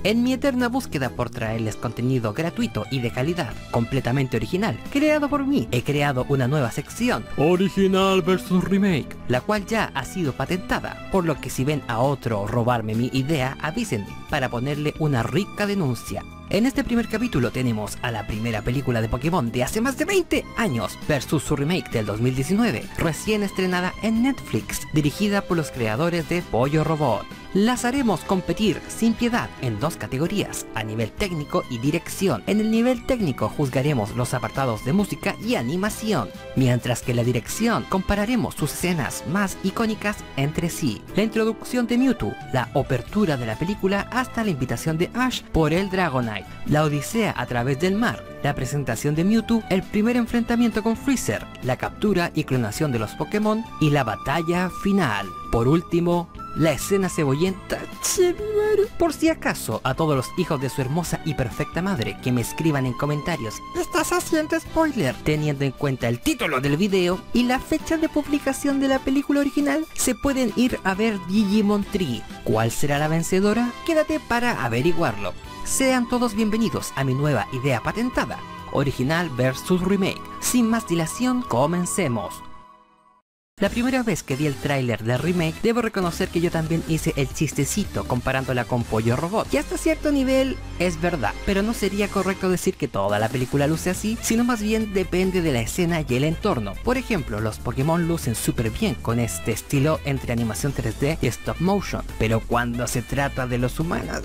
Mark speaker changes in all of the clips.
Speaker 1: En mi eterna búsqueda por traerles contenido gratuito y de calidad, completamente original, creado por mí, he creado una nueva sección, Original vs Remake, la cual ya ha sido patentada, por lo que si ven a otro robarme mi idea, avísenme para ponerle una rica denuncia. En este primer capítulo tenemos a la primera película de Pokémon de hace más de 20 años versus su remake del 2019, recién estrenada en Netflix, dirigida por los creadores de Pollo Robot. Las haremos competir sin piedad en dos categorías, a nivel técnico y dirección. En el nivel técnico juzgaremos los apartados de música y animación, mientras que en la dirección compararemos sus escenas más icónicas entre sí. La introducción de Mewtwo, la apertura de la película hasta la invitación de Ash por el Dragonite, la odisea a través del mar, la presentación de Mewtwo, el primer enfrentamiento con Freezer, la captura y clonación de los Pokémon y la batalla final. Por último, la escena cebollenta. Por si acaso, a todos los hijos de su hermosa y perfecta madre que me escriban en comentarios, ¿estás haciendo spoiler? Teniendo en cuenta el título del video y la fecha de publicación de la película original, se pueden ir a ver Digimon Tree. ¿Cuál será la vencedora? Quédate para averiguarlo. Sean todos bienvenidos a mi nueva idea patentada, Original vs Remake. Sin más dilación, comencemos. La primera vez que vi el tráiler del remake, debo reconocer que yo también hice el chistecito comparándola con Pollo Robot, y hasta cierto nivel es verdad, pero no sería correcto decir que toda la película luce así, sino más bien depende de la escena y el entorno. Por ejemplo, los Pokémon lucen súper bien con este estilo entre animación 3D y stop motion, pero cuando se trata de los humanos,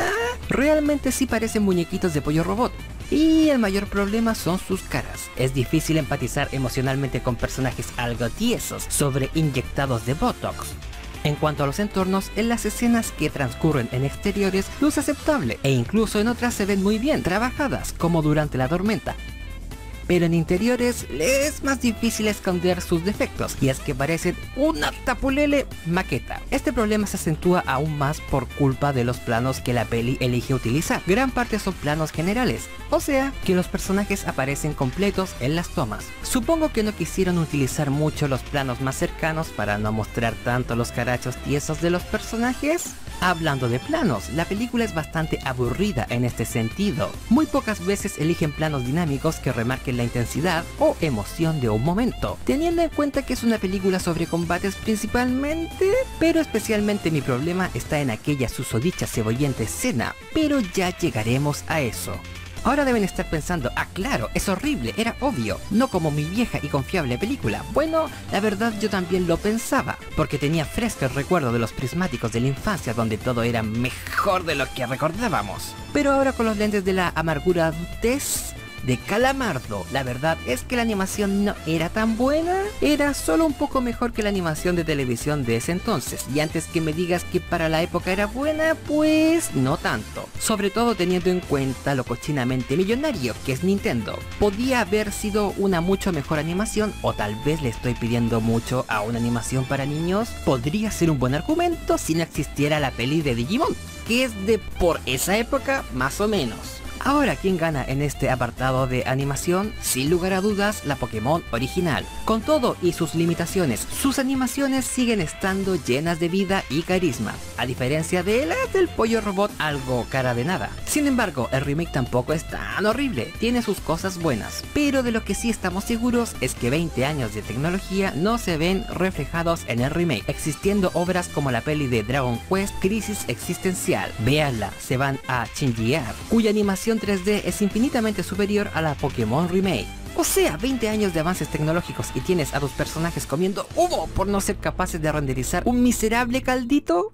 Speaker 1: realmente sí parecen muñequitos de Pollo Robot. Y el mayor problema son sus caras. Es difícil empatizar emocionalmente con personajes algo tiesos, sobreinyectados de Botox. En cuanto a los entornos, en las escenas que transcurren en exteriores luce aceptable, e incluso en otras se ven muy bien trabajadas, como durante la tormenta. Pero en interiores es más difícil esconder sus defectos, y es que parecen una tapulele maqueta. Este problema se acentúa aún más por culpa de los planos que la peli elige utilizar. Gran parte son planos generales, o sea que los personajes aparecen completos en las tomas. Supongo que no quisieron utilizar mucho los planos más cercanos para no mostrar tanto los carachos tiesos de los personajes. Hablando de planos, la película es bastante aburrida en este sentido. Muy pocas veces eligen planos dinámicos que remarquen la intensidad o emoción de un momento, teniendo en cuenta que es una película sobre combates principalmente, pero especialmente mi problema está en aquella susodicha cebollenta escena, pero ya llegaremos a eso. Ahora deben estar pensando, ah claro, es horrible, era obvio, no como mi vieja y confiable película. Bueno, la verdad yo también lo pensaba, porque tenía fresco el recuerdo de los prismáticos de la infancia donde todo era mejor de lo que recordábamos. Pero ahora con los lentes de la amargura adultez de Calamardo, la verdad es que la animación no era tan buena, era solo un poco mejor que la animación de televisión de ese entonces, y antes que me digas que para la época era buena, pues no tanto, sobre todo teniendo en cuenta lo cochinamente millonario que es Nintendo. Podía haber sido una mucho mejor animación, o tal vez le estoy pidiendo mucho a una animación para niños. Podría ser un buen argumento si no existiera la peli de Digimon, que es de por esa época más o menos. Ahora, ¿quién gana en este apartado de animación? Sin lugar a dudas, la Pokémon original. Con todo y sus limitaciones, sus animaciones siguen estando llenas de vida y carisma, a diferencia de las del Pollo Robot, algo cara de nada. Sin embargo, el remake tampoco es tan horrible, tiene sus cosas buenas, pero de lo que sí estamos seguros es que 20 años de tecnología no se ven reflejados en el remake, existiendo obras como la peli de Dragon Quest Crisis Existencial. Véanla, se van a chinguear, cuya animación 3D es infinitamente superior a la Pokémon Remake. O sea, 20 años de avances tecnológicos y tienes a tus personajes comiendo humo por no ser capaces de renderizar un miserable caldito.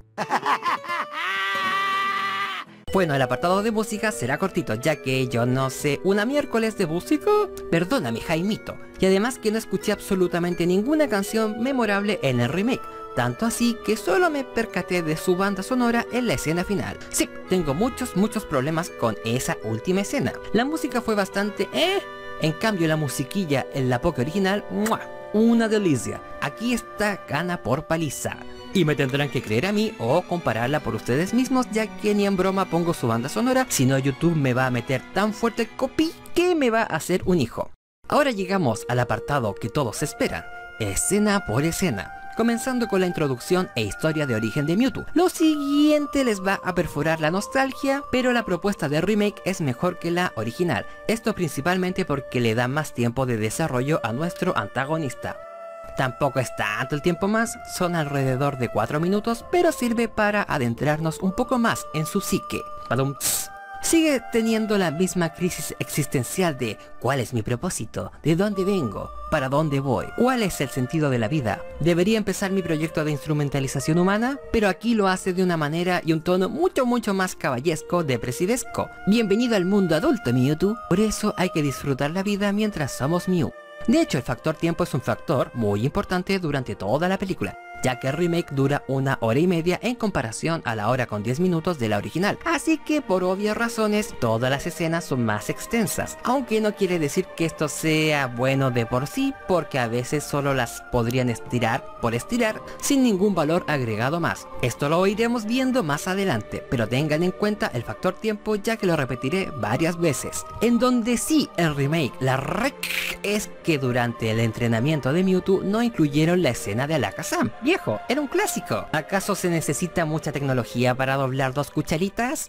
Speaker 1: Bueno, el apartado de música será cortito, ya que yo no sé una miércoles de música. Perdóname, Jaimito. Y además que no escuché absolutamente ninguna canción memorable en el remake. Tanto así que solo me percaté de su banda sonora en la escena final. Sí, tengo muchos problemema con esa última escena. La música fue bastante en cambio la musiquilla en la Poké original, ¡mua!, una delicia. Aquí está, gana por paliza. Y me tendrán que creer a mí o compararla por ustedes mismos, ya que ni en broma pongo su banda sonora, si no YouTube me va a meter tan fuerte el copy que me va a hacer un hijo. Ahora llegamos al apartado que todos esperan, escena por escena. comenzando con la introducción e historia de origen de Mewtwo. Lo siguiente les va a perforar la nostalgia, pero la propuesta de remake es mejor que la original. Esto principalmente porque le da más tiempo de desarrollo a nuestro antagonista. Tampoco es tanto el tiempo más, son alrededor de 4 minutos, pero sirve para adentrarnos un poco más en su psique. Sigue teniendo la misma crisis existencial de ¿cuál es mi propósito? ¿De dónde vengo? ¿Para dónde voy? ¿Cuál es el sentido de la vida? ¿Debería empezar mi proyecto de instrumentalización humana? Pero aquí lo hace de una manera y un tono mucho más caballesco, depresivesco. Bienvenido al mundo adulto, Mewtwo. Por eso hay que disfrutar la vida mientras somos Mew. De hecho, el factor tiempo es un factor muy importante durante toda la película, ya que el remake dura 1 hora y media en comparación a la hora con 10 minutos de la original. Así que por obvias razones, todas las escenas son más extensas, aunque no quiere decir que esto sea bueno de por sí, porque a veces solo las podrían estirar por estirar, sin ningún valor agregado más. Esto lo iremos viendo más adelante, pero tengan en cuenta el factor tiempo, ya que lo repetiré varias veces. En donde sí el remake la es que durante el entrenamiento de Mewtwo no incluyeron la escena de Alakazam. Viejo, era un clásico. ¿Acaso se necesita mucha tecnología para doblar 2 cucharitas?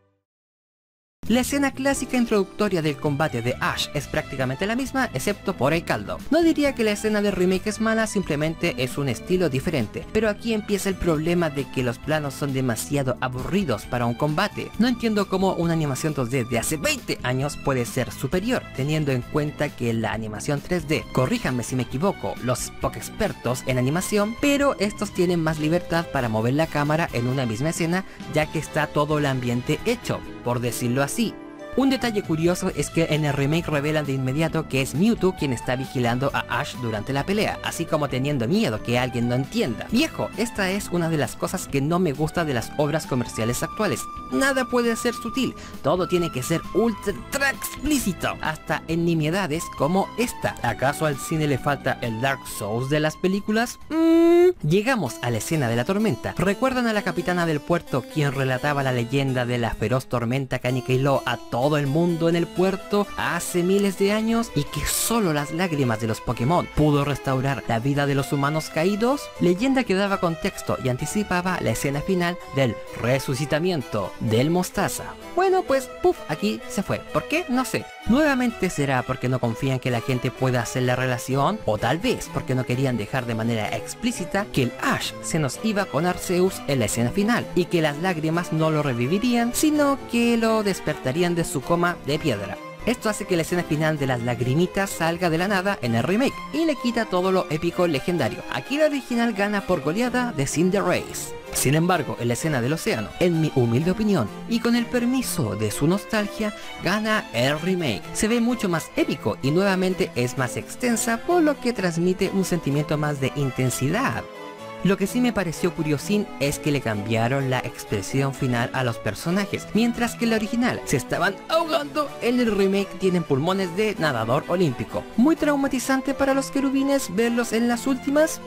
Speaker 1: La escena clásica introductoria del combate de Ash es prácticamente la misma, excepto por el caldo. No diría que la escena del remake es mala, simplemente es un estilo diferente. Pero aquí empieza el problema de que los planos son demasiado aburridos para un combate. No entiendo cómo una animación 2D de hace 20 años puede ser superior, teniendo en cuenta que la animación 3D, corríjanme si me equivoco, los poco expertos en animación, pero estos tienen más libertad para mover la cámara en una misma escena, ya que está todo el ambiente hecho, por decirlo así. Un detalle curioso es que en el remake revelan de inmediato que es Mewtwo quien está vigilando a Ash durante la pelea, así como teniendo miedo que alguien no entienda. Viejo, esta es una de las cosas que no me gusta de las obras comerciales actuales. Nada puede ser sutil, todo tiene que ser ultra explícito, hasta en nimiedades como esta. ¿Acaso al cine le falta el Dark Souls de las películas? Llegamos a la escena de la tormenta. ¿Recuerdan a la capitana del puerto quien relataba la leyenda de la feroz tormenta que aniquiló a todo el mundo en el puerto hace miles de años y que solo las lágrimas de los Pokémon pudo restaurar la vida de los humanos caídos? Leyenda que daba contexto y anticipaba la escena final del resucitamiento del Mostaza. Bueno, pues puff, aquí se fue. ¿Por qué? No sé. Nuevamente será porque no confían que la gente pueda hacer la relación, o tal vez porque no querían dejar de manera explícita que el Ash se nos iba con Arceus en la escena final y que las lágrimas no lo revivirían, sino que lo despertarían de su coma de piedra. Esto hace que la escena final de las lagrimitas salga de la nada en el remake y le quita todo lo épico legendario. Aquí la original gana por goleada de Cinderace. Sin embargo, en la escena del océano, en mi humilde opinión, y con el permiso de su nostalgia, gana el remake. Se ve mucho más épico y nuevamente es más extensa, por lo que transmite un sentimiento más de intensidad. Lo que sí me pareció curiosín es que le cambiaron la expresión final a los personajes, mientras que en la original se estaban ahogando, en el remake tienen pulmones de nadador olímpico. Muy traumatizante para los querubines verlos en las últimas.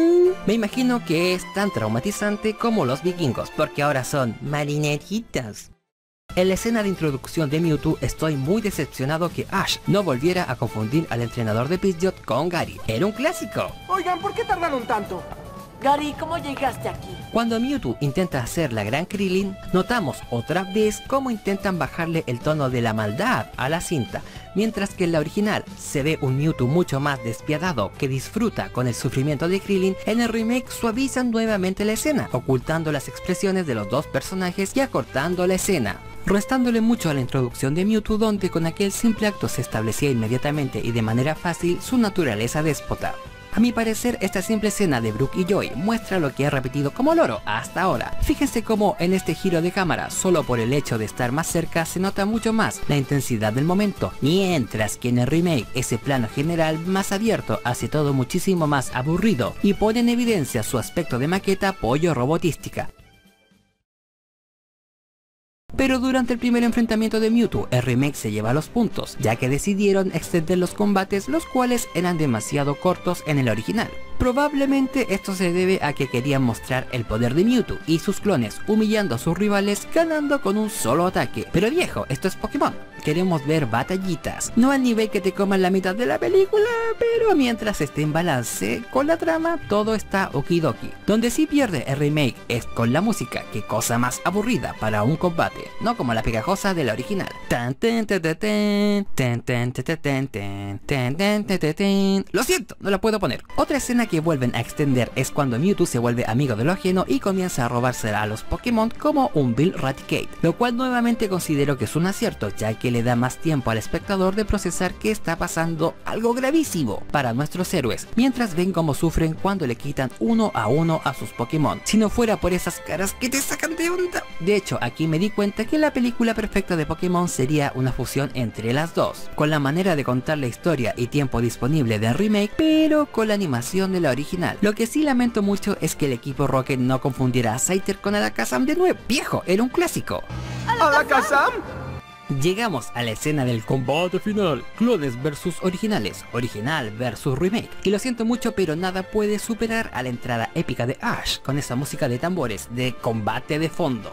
Speaker 1: Me imagino que es tan traumatizante como los vikingos, porque ahora son marineritas. En la escena de introducción de Mewtwo estoy muy decepcionado que Ash no volviera a confundir al entrenador de Pidgeot con Gary. Era un clásico.
Speaker 2: Oigan, ¿por qué tardaron tanto? Gary, ¿cómo llegaste aquí?
Speaker 1: Cuando Mewtwo intenta hacer la gran Krillin, notamos otra vez cómo intentan bajarle el tono de la maldad a la cinta, mientras que en la original se ve un Mewtwo mucho más despiadado que disfruta con el sufrimiento de Krillin. En el remake suavizan nuevamente la escena, ocultando las expresiones de los dos personajes y acortando la escena, restándole mucho a la introducción de Mewtwo, donde con aquel simple acto se establecía inmediatamente y de manera fácil su naturaleza déspota. A mi parecer, esta simple escena de Brook y Joy muestra lo que he repetido como loro hasta ahora. Fíjense cómo en este giro de cámara, solo por el hecho de estar más cerca, se nota mucho más la intensidad del momento, mientras que en el remake ese plano general más abierto hace todo muchísimo más aburrido y pone en evidencia su aspecto de maqueta pollo robotística. Pero durante el primer enfrentamiento de Mewtwo, el remake se lleva los puntos, ya que decidieron extender los combates, los cuales eran demasiado cortos en el original. Probablemente esto se debe a que querían mostrar el poder de Mewtwo y sus clones, humillando a sus rivales, ganando con un solo ataque. Pero viejo, esto es Pokémon. Queremos ver batallitas, no al nivel que te coman la mitad de la película, pero mientras esté en balance con la trama, todo está okidoki. Donde sí pierde el remake es con la música, que cosa más aburrida para un combate, no como la pegajosa de la original. Lo siento, no la puedo poner. Otra escena que vuelven a extender es cuando Mewtwo se vuelve amigo de lo ajeno y comienza a robársela a los Pokémon como un Bill Raticate, lo cual nuevamente considero que es un acierto, ya que le da más tiempo al espectador de procesar que está pasando algo gravísimo para nuestros héroes, mientras ven cómo sufren cuando le quitan uno a sus Pokémon, si no fuera por esas caras que te sacan de onda. De hecho, aquí me di cuenta que la película perfecta de Pokémon sería una fusión entre las dos, con la manera de contar la historia y tiempo disponible del remake, pero con la animación de la original. Lo que sí lamento mucho es que el equipo Rocket no confundiera a Scyther con Alakazam de nuevo. Viejo, era un clásico.
Speaker 2: ¿Alakazam?
Speaker 1: Llegamos a la escena del combate final, clones versus originales, original versus remake, y lo siento mucho pero nada puede superar a la entrada épica de Ash, con esa música de tambores de combate de fondo.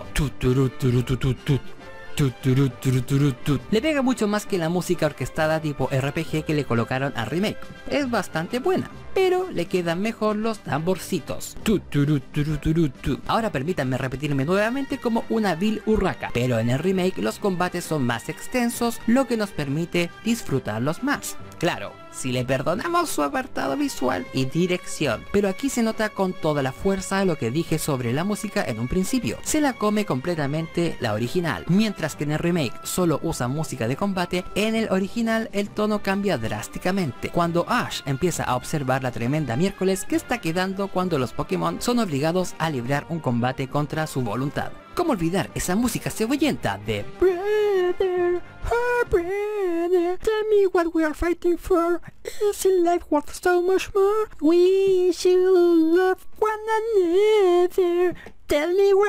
Speaker 1: Le pega mucho más que la música orquestada tipo RPG que le colocaron al remake. Es bastante buena, pero le quedan mejor los tamborcitos. Ahora permítanme repetirme nuevamente como una vil urraca, pero en el remake los combates son más extensos, lo que nos permite disfrutarlos más. Claro, si le perdonamos su apartado visual y dirección, pero aquí se nota con toda la fuerza lo que dije sobre la música en un principio. Se la come completamente la original, mientras que en el remake solo usa música de combate. En el original el tono cambia drásticamente cuando Ash empieza a observar la tremenda miércoles que está quedando cuando los Pokémon son obligados a librar un combate contra su voluntad. ¿Cómo olvidar esa música cebollenta de Brother, oh brother, tell me what we are fighting for. Isn't life worth so much more? We should love one another. Tell me why.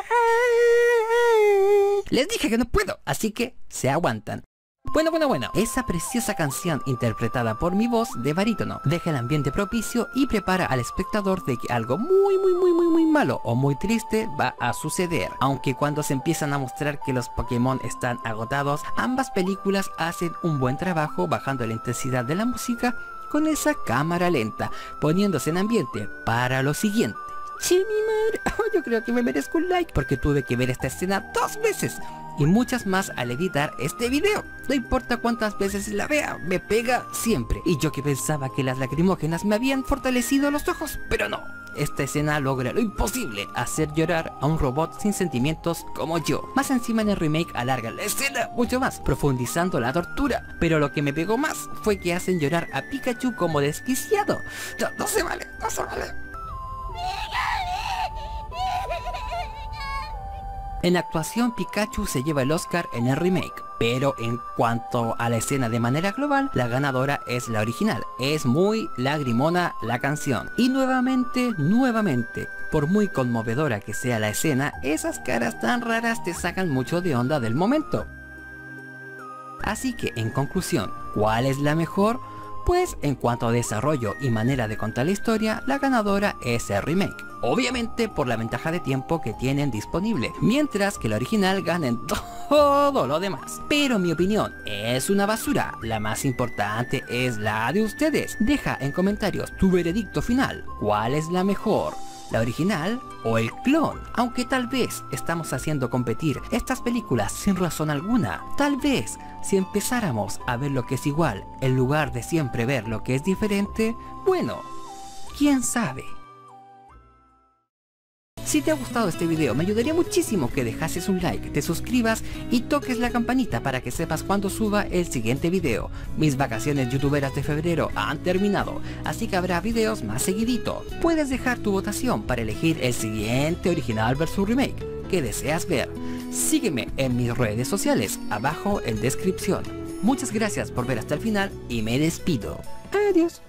Speaker 1: Les dije que no puedo, así que se aguantan. Bueno, esa preciosa canción interpretada por mi voz de barítono deja el ambiente propicio y prepara al espectador de que algo muy malo o muy triste va a suceder. Aunque cuando se empiezan a mostrar que los Pokémon están agotados, ambas películas hacen un buen trabajo bajando la intensidad de la música con esa cámara lenta, poniéndose en ambiente para lo siguiente. Che, mi madre, yo creo que me merezco un like porque tuve que ver esta escena 2 veces y muchas más al editar este video. No importa cuántas veces la vea, me pega siempre. Y yo que pensaba que las lacrimógenas me habían fortalecido los ojos, pero no. Esta escena logra lo imposible, hacer llorar a un robot sin sentimientos como yo. Más encima en el remake alargan la escena mucho más, profundizando la tortura. Pero lo que me pegó más fue que hacen llorar a Pikachu como desquiciado. No se vale. En la actuación, Pikachu se lleva el Oscar en el remake, pero en cuanto a la escena de manera global, la ganadora es la original. Es muy lagrimona la canción. Y nuevamente, por muy conmovedora que sea la escena, esas caras tan raras te sacan mucho de onda del momento. Así que, en conclusión, ¿cuál es la mejor? Pues en cuanto a desarrollo y manera de contar la historia, la ganadora es el remake. Obviamente por la ventaja de tiempo que tienen disponible, mientras que la original gana en todo lo demás. Pero mi opinión es una basura, la más importante es la de ustedes. Deja en comentarios tu veredicto final, ¿cuál es la mejor? ¿La original o el clon? Aunque tal vez estamos haciendo competir estas películas sin razón alguna. Tal vez si empezáramos a ver lo que es igual en lugar de siempre ver lo que es diferente, bueno, quién sabe. Si te ha gustado este video, me ayudaría muchísimo que dejases un like, te suscribas y toques la campanita para que sepas cuando suba el siguiente video. Mis vacaciones youtuberas de febrero han terminado, así que habrá videos más seguidito. Puedes dejar tu votación para elegir el siguiente original versus remake que deseas ver. Sígueme en mis redes sociales, abajo en descripción. Muchas gracias por ver hasta el final y me despido. Adiós.